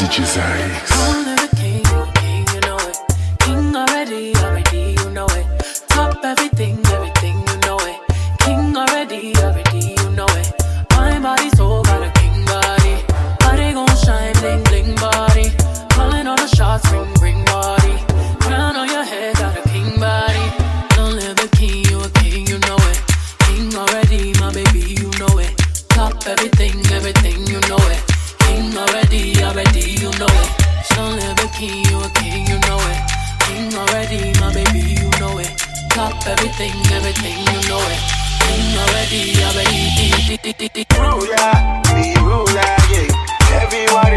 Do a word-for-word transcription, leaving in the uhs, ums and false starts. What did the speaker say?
D J Zykes. Only the king, king, you know it. King already, already, you know it. Top everything, everything, you know it. King already, already, you know it. My body so got a king body. Body gon' shine, bling, bling body. Calling all the shots, ring, ring body. Crown on your head, got a king body. Don't live the king, you a king, you know it. King already, my baby, you know it. Top everything, everything, you know it. King already, already, you know it. Don't live a king, you a king, you know it. King already, my baby, you know it. Top everything, everything, you know it. King already, already. Ruler, be ruler, yeah. Everyone